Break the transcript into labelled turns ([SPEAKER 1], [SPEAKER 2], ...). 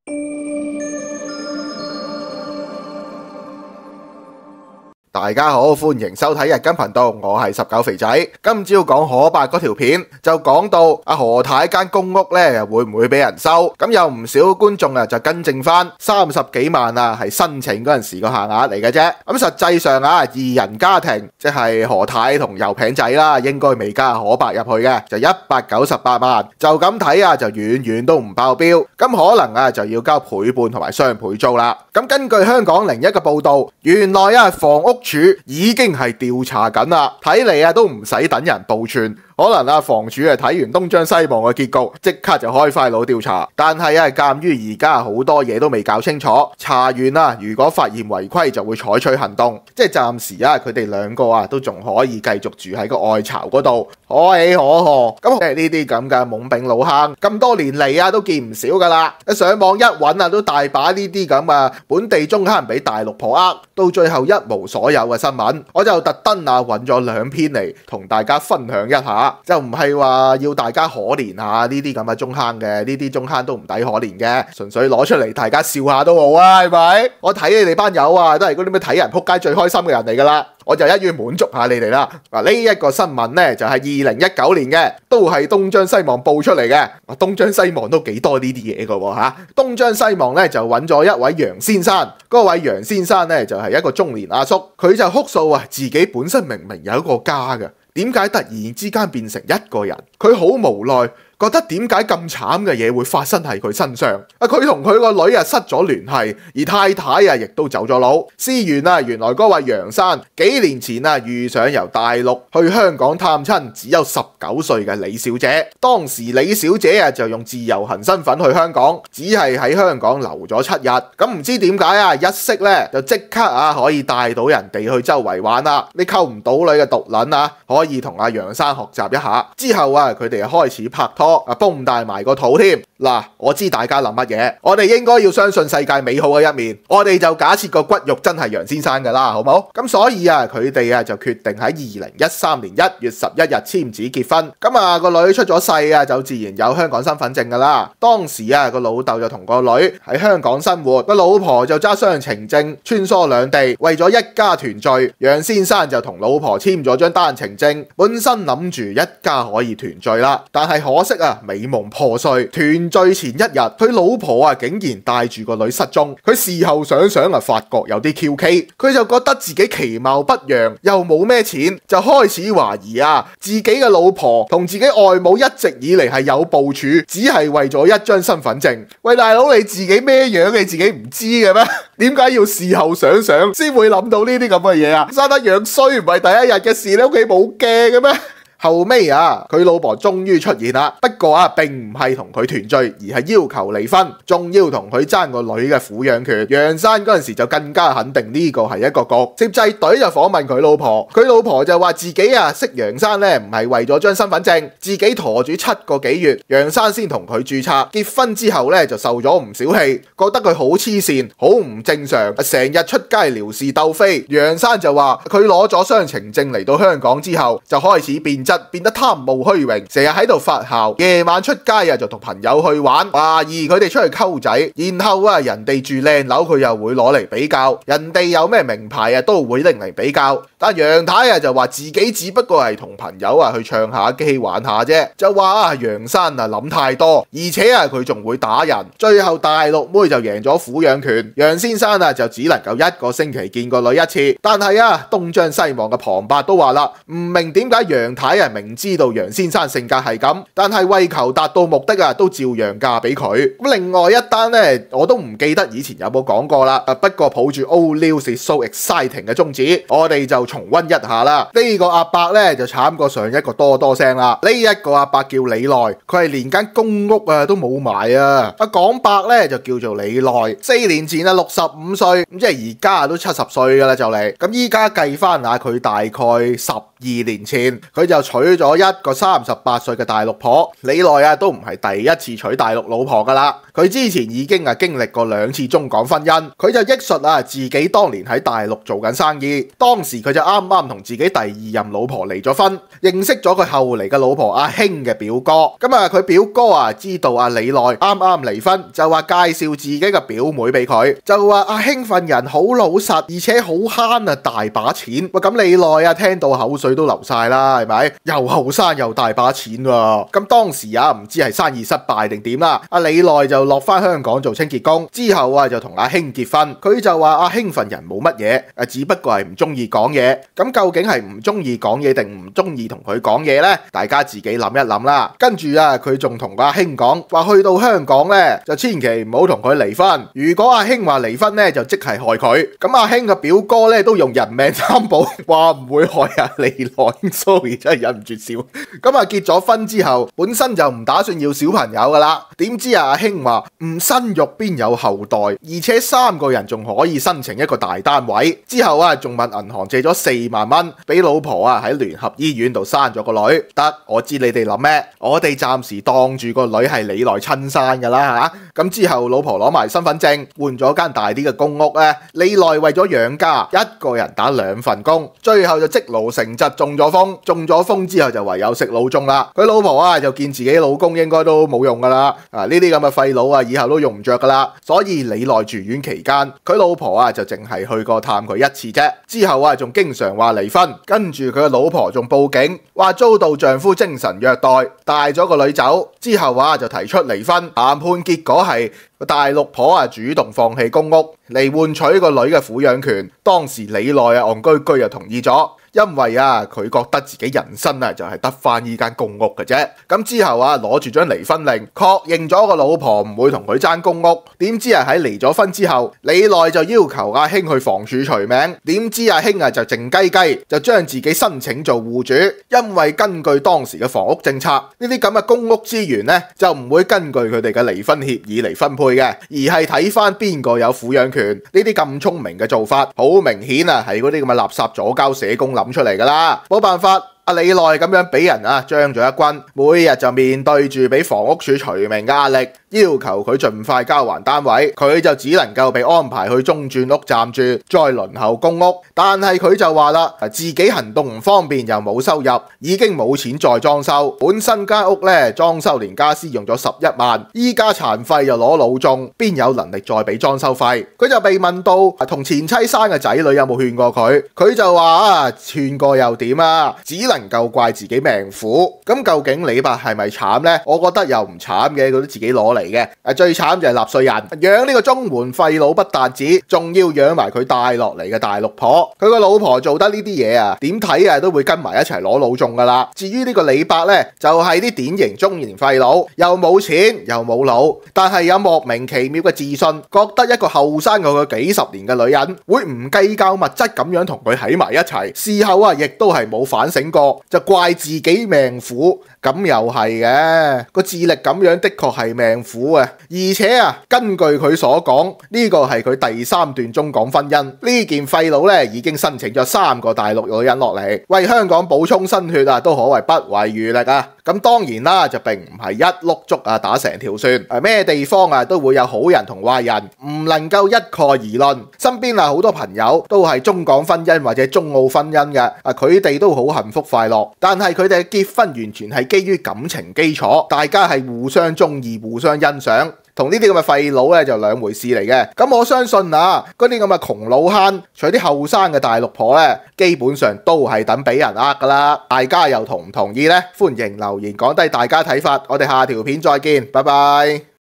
[SPEAKER 1] 大家好，歡迎收睇日更頻道，我係19肥仔。今朝講可伯嗰條片就講到阿何太間公屋咧會唔會俾人收？咁有唔少觀眾就更正翻30幾萬係申請嗰陣時個限額嚟嘅啫。咁實際上二人家庭即係何太同油餅仔啦，應該未加可伯入去嘅，就198萬。就咁睇就遠遠都唔爆標。咁可能就要交倍半同埋雙倍租啦。咁根據香港01嘅報道，原來房屋署已經係調查緊啦，睇嚟都唔使等人報串。可能房署睇完東張西望嘅結局，即刻就開快佬調查。但係鑑於而家好多嘢都未搞清楚，查完如果發現違規就會採取行動。即係暫時佢哋兩個都仲可以繼續住喺個外巢嗰度，可喜可賀。咁呢啲咁嘅懵丙老坑，咁多年嚟都見唔少噶啦。上網一揾都大把呢啲咁本地中坑俾大陸婆呃，到最後一無所有嘅新聞。我就特登揾咗2篇嚟同大家分享一下。就唔係話要大家可憐下呢啲咁嘅中坑嘅，呢啲中坑都唔抵可憐嘅，純粹攞出嚟大家笑下都好啊，係咪？我睇你哋班友都係嗰啲咩睇人撲街最開心嘅人嚟噶啦，我就一於滿足下你哋啦。呢一個新聞呢，就係2019年嘅，都係東張西望報出嚟嘅。東張西望都幾多呢啲嘢噶喎。東張西望呢，就揾咗一位楊先生，嗰位楊先生呢，就係一個中年阿叔，佢就哭訴自己本身明明有一個家嘅，點解突然之間變成一個人？佢好無奈，覺得點解咁慘嘅嘢會發生喺佢身上？佢同佢個女失咗聯繫，而太太亦都走咗佬。事緣原來嗰位楊生幾年前遇上由大陸去香港探親只有19歲嘅李小姐。當時李小姐就用自由行身份去香港，只係喺香港留咗7日。咁唔知點解一識咧就即刻可以帶到人哋去周圍玩啦。你溝唔到女嘅毒撚可以同阿楊生學習一下。之後佢哋開始拍拖。崩大埋個肚添。嗱，我知大家諗乜嘢，我哋應該要相信世界美好嘅一面，我哋就假設個骨肉真係楊先生噶啦，好冇？咁所以佢哋就決定喺2013年1月11日簽紙結婚。咁個女出咗世就自然有香港身份證噶啦。當時個老豆就同個女喺香港生活，個老婆就揸雙程證穿梭兩地，為咗一家團聚，楊先生就同老婆簽咗張單程證，本身諗住一家可以團聚啦，但係可惜美夢破碎。團聚前一日，佢老婆竟然帶住個女失蹤。佢事後想想發覺有啲蹊蹺，佢就覺得自己其貌不揚，又冇咩錢，就開始懷疑自己嘅老婆同自己外母一直以嚟係有部署，只係為咗一張身份證。喂，大佬，你自己咩樣你自己唔知嘅咩？點解要事後想想先會諗到呢啲咁嘅嘢生得樣衰唔係第一日嘅事，你屋企冇驚嘅咩？後尾佢老婆終於出現啦，不過並唔係同佢團聚，而係要求離婚，仲要同佢爭個女嘅撫養權。楊生嗰陣時就更加肯定呢個係一個局。攝製隊就訪問佢老婆，佢老婆就話自己識楊生呢唔係為咗張身份證，自己陀住7個幾月，楊生先同佢註冊。結婚之後呢就受咗唔少氣，覺得佢好黐線，好唔正常，成日出街撩事鬥非。楊生就話佢攞咗雙程證嚟到香港之後，就開始變得貪慕虛榮，成日喺度發姣，夜晚出街就同朋友去玩，懷疑佢哋出去溝仔，然後人哋住靚樓佢又會攞嚟比較，人哋有咩名牌都會拎嚟比較。但楊太就話自己只不過係同朋友去唱下機玩下啫，就話楊生諗太多，而且佢仲會打人。最後大陸妹就贏咗撫養權，楊先生就只能夠1個星期見個女一次。但係東張西望嘅旁白都話啦，唔明點解楊太明知道楊先生性格係咁，但係為求達到目的都照樣嫁俾佢。咁另外一單呢，我都唔記得以前有冇講過啦。不過抱住 Old News is so exciting 嘅宗旨，我哋就重溫一下啦。呢個阿伯呢，就慘過上一個多聲啦。呢一個阿伯叫李內，佢係連間公屋都冇埋啊。講白呢，就叫做李內。4年前65歲，咁即係而家都70歲噶啦就嚟。咁依家計翻佢大概12年前，佢就娶咗一個38歲嘅大陸婆。李奈啊都唔係第一次娶大陸老婆噶啦，佢之前已經經歷過2次中港婚姻。佢就憶述自己當年喺大陸做緊生意，當時佢就啱啱同自己第2任老婆離咗婚，認識咗佢後嚟嘅老婆阿興嘅表哥。佢表哥知道李奈啱啱離婚，就話介紹自己嘅表妹俾佢，就話阿興份人好老實，而且好慳大把錢。咁李奈聽到口水都流晒啦，係咪？又後生又大把錢喎。咁當時唔知係生意失敗定點啦，李奈就落翻香港做清潔工，之後就同阿興結婚。佢就話阿興份人冇乜嘢，只不過係唔中意講嘢。咁究竟係唔中意講嘢定唔中意同佢講嘢呢？大家自己諗一諗啦。跟住佢仲同阿興講話，去到香港呢，就千祈唔好同佢離婚。如果阿興話離婚呢，就即係害佢。咁阿興嘅表哥呢，都用人命擔保，話唔會害李奈。sorry， 真係忍唔住笑。結咗婚之後，本身就唔打算要小朋友噶啦。點知阿興話唔生育邊有後代，而且3個人仲可以申請一個大單位。之後仲問銀行借咗4萬蚊俾老婆喺聯合醫院度生咗個女。得，我知你哋諗咩？我哋暫時當住個女係李奈親生噶啦吓。咁之後老婆攞埋身份證，換咗間大啲嘅公屋咧。李奈為咗養家，一個人打2份工，最後就積勞成疾中咗風。中咗風之後就唯有食老鐘啦。佢老婆就見自己老公應該都冇用噶啦，呢啲咁嘅廢佬以後都用唔着噶啦。所以李奈住院期間，佢老婆就淨係去過探佢1次啫。之後仲經常話離婚，跟住佢嘅老婆仲報警，話遭到丈夫精神虐待，帶咗個女走。之後就提出離婚，談判結果係大陸婆主動放棄公屋嚟換取個女嘅撫養權。當時李奈戇居居同意咗。因為佢覺得自己人生就係得翻呢間公屋嘅啫。咁之後攞住張離婚令，確認咗個老婆唔會同佢爭公屋。點知喺離咗婚之後，李奈就要求阿興去房署除名。點知阿興就靜雞雞就將自己申請做戶主。因為根據當時嘅房屋政策，呢啲咁嘅公屋資源呢，就唔會根據佢哋嘅離婚協議嚟分配嘅，而係睇翻邊個有撫養權。呢啲咁聰明嘅做法，好明顯係嗰啲咁嘅垃圾左膠社工諗出嚟噶啦，冇辦法。李奈咁樣俾人將咗一軍，每日就面對住俾房屋署除名嘅壓力，要求佢盡快交還單位，佢就只能夠被安排去中轉屋暫住，再輪候公屋。但係佢就話啦，自己行動唔方便，又冇收入，已經冇錢再裝修。本身間屋咧裝修連家私用咗11萬，依家殘廢又攞老仲，邊有能力再俾裝修費？佢就被問到同前妻生嘅仔女有冇勸過佢，佢就話勸過又點啊？只能夠怪自己命苦。咁究竟李伯係咪慘呢？我覺得又唔慘嘅，佢都自己攞嚟嘅。最慘就係納稅人養呢個中門廢佬，不但止，仲要養埋佢帶落嚟嘅大陸婆。佢個老婆做得呢啲嘢點睇都會跟埋一齊攞老仲噶啦。至於呢個李伯呢，就係啲典型中年廢佬，又冇錢又冇腦，但係有莫名其妙嘅自信，覺得一個後生過佢幾十年嘅女人會唔計較物質咁樣同佢喺埋一齊。事後亦都係冇反省過，就怪自己命苦。咁又係嘅，個智力咁樣的確係命苦啊！而且根據佢所講，呢個係佢第3段中港婚姻。呢件廢佬咧已經申請咗3個大陸女人落嚟，為香港補充新血都可謂不遺餘力啊！咁當然啦，就並唔係一碌竹打成條船，咩地方都會有好人同壞人，唔能夠一概而論。身邊好多朋友都係中港婚姻或者中澳婚姻嘅，佢哋都好幸福快樂，但係佢哋嘅結婚完全係基於感情基礎，大家係互相中意、互相欣賞。同呢啲咁嘅廢佬咧就兩回事嚟嘅。咁我相信嗰啲咁嘅窮老坑娶啲後生嘅大陸婆咧，基本上都係等俾人呃噶啦。大家又同唔同意呢？歡迎留言講低大家睇法。我哋下條片再見，拜拜。